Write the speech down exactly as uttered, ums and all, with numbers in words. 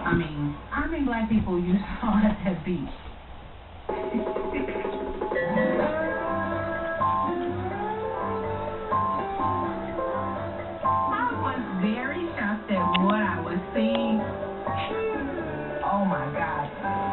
I mean, how many black people you saw at that beach? I was very shocked at what I was seeing. Oh my God.